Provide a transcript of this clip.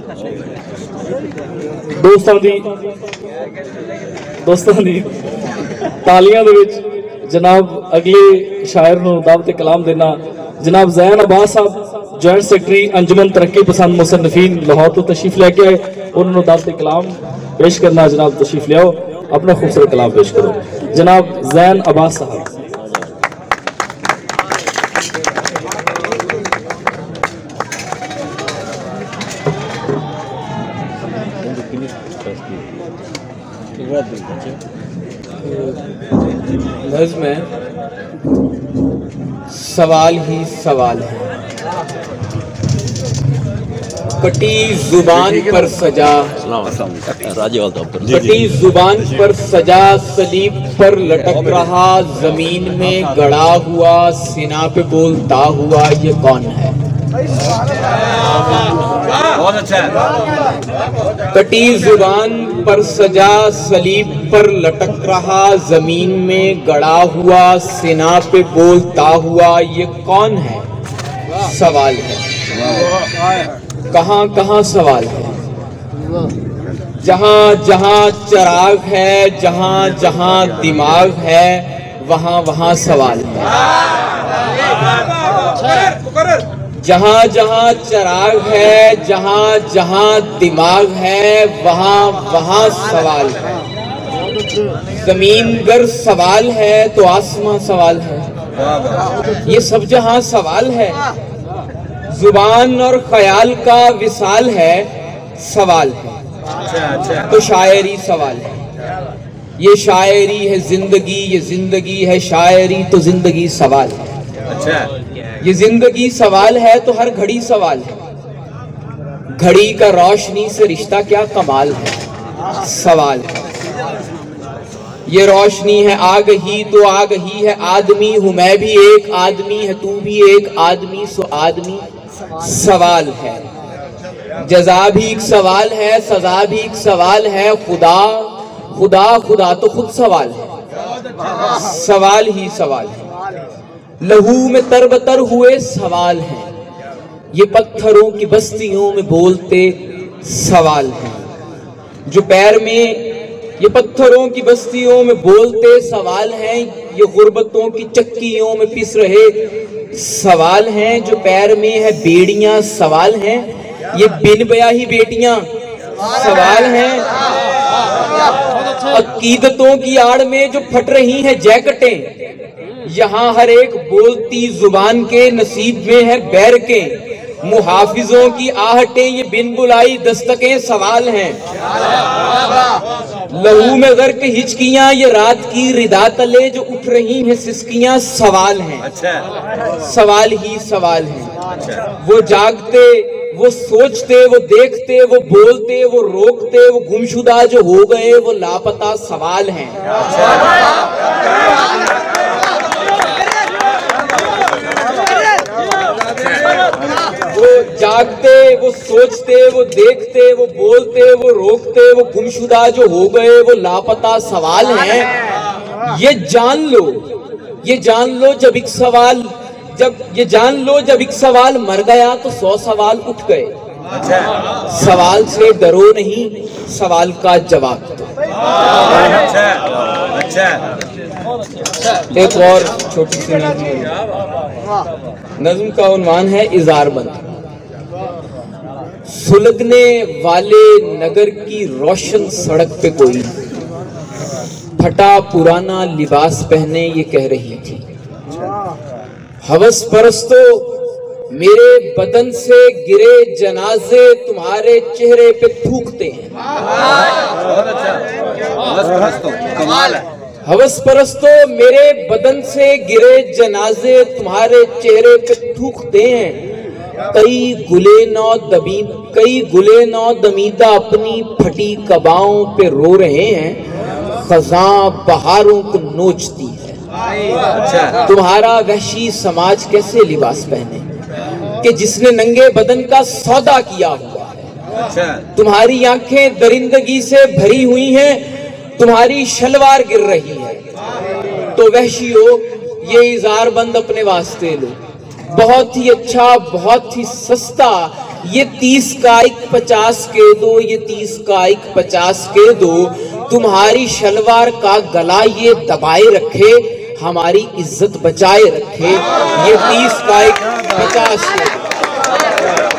दोस्तों दी तालियां दे विच जनाब अगले शायर नूं दावत कलाम देना जनाब ज़ैन अब्बास साहब जॉइंट सेक्रेटरी अंजुमन तरक्की पसंद मुसन्निफीन लाहौर तो तशरीफ लेके आए। उन्होंने दावत कलाम पेश करना। जनाब तशरीफ ले आओ, अपना खूबसूरत कलाम पेश करो। जनाब ज़ैन अब्बास साहब। नज़्म में सवाल ही सवाल है, कटी जुबान पर सजा, कटी जुबान पर सजा, सलीब पर लटक रहा, जमीन में गड़ा हुआ, सीना पे बोलता हुआ, ये कौन है? बहुत अच्छा। कटी जुबान पर सजा, सलीब पर लटक रहा, जमीन में गड़ा हुआ, सीना पे बोलता हुआ, ये कौन है? सवाल है। कहाँ कहाँ सवाल है, जहाँ जहाँ चिराग है, जहाँ जहाँ दिमाग है, वहाँ वहाँ सवाल है। जहाँ जहाँ चिराग है, जहाँ जहाँ दिमाग है, वहाँ वहाँ सवाल है। जमीन गर सवाल है तो आसमां सवाल है, ये सब जहाँ सवाल है। जुबान और ख्याल का विसाल है, सवाल है। तो शायरी सवाल है, ये शायरी है जिंदगी, ये जिंदगी है शायरी, तो जिंदगी सवाल है। ये जिंदगी सवाल है तो हर घड़ी सवाल है। घड़ी का रोशनी से रिश्ता क्या कमाल है, सवाल है। ये रोशनी है आग ही तो आग ही है, आदमी हूं मैं भी एक आदमी है, तू भी एक आदमी, सो आदमी सवाल है। जज़ा भी एक सवाल है, सजा भी एक सवाल है, खुदा खुदा खुदा तो खुद सवाल है। सवाल ही सवाल है। लहू में तरबतर हुए सवाल हैं, ये पत्थरों की बस्तियों में बोलते सवाल हैं। जो पैर में ये पत्थरों की बस्तियों में बोलते सवाल हैं, ये गुर्बतों की चक्कियों में पिस रहे सवाल हैं। जो पैर में है बेड़ियां सवाल हैं, ये बिन ब्याही बेटियां सवाल हैं। अकीदतों की आड़ में जो फट रही हैं जैकेटें, यहाँ हर एक बोलती जुबान के नसीब में है बैर के। मुहाफिजों की आहटें ये बिन बुलाई दस्तकें सवाल हैं। लहू में गर्क हिचकियां ये रात की रिदा तले जो उठ रही हैं सिसकियां सवाल हैं। सवाल ही सवाल हैं। वो जागते, वो सोचते, वो देखते, वो बोलते, वो रोकते, वो गुमशुदा जो हो गए वो लापता सवाल हैं। वो जागते, वो सोचते, वो देखते, वो बोलते, वो रोकते, वो गुमशुदा जो हो गए वो लापता सवाल हैं। ये जान लो, ये जान लो जब एक सवाल, जब ये जान लो जब एक सवाल मर गया तो 100 सवाल उठ गए। सवाल से डरो नहीं, सवाल का जवाब दो। एक और छोटी सी नज़्म का उन्वान है इज़ारबंद। सुलगने वाले नगर की रोशन सड़क पे कोई फटा पुराना लिबास पहने ये कह रही थी, हवस परस्तो मेरे बदन से गिरे जनाजे तुम्हारे चेहरे पे थूकते हैं। हवस परस्तो मेरे बदन से गिरे जनाजे तुम्हारे चेहरे पे थूकते हैं। कई गुले नौ दमीदा अपनी फटी कबाओं पे रो रहे हैं। खज़ां बहारों को नोचती है। तुम्हारा वहशी समाज कैसे लिबास पहने कि जिसने नंगे बदन का सौदा किया हुआ है। तुम्हारी आंखें दरिंदगी से भरी हुई हैं, तुम्हारी शलवार गिर रही है। तो वहशियो ये इज़ारबंद अपने वास्ते लो, बहुत ही अच्छा, बहुत ही सस्ता, ये 30 का एक 50 के दो, ये 30 का एक 50 के दो, तुम्हारी शलवार का गला ये दबाए रखे, हमारी इज्जत बचाए रखे, ये 30 का एक 50 के दो।